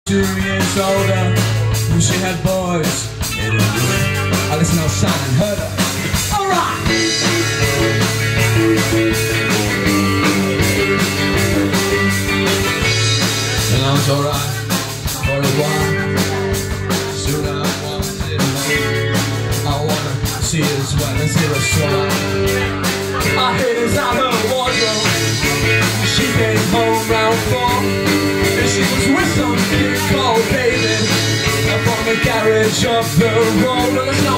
2 years older, and she had boys in her room. I listen outside and heard her. Alright! And I was alright for a while. Soon I wanted home. I wanna see her as well and see her smile. I hid inside her wardrobe. She came home round 4, and she was with some kid called David. Up on the garage of the road.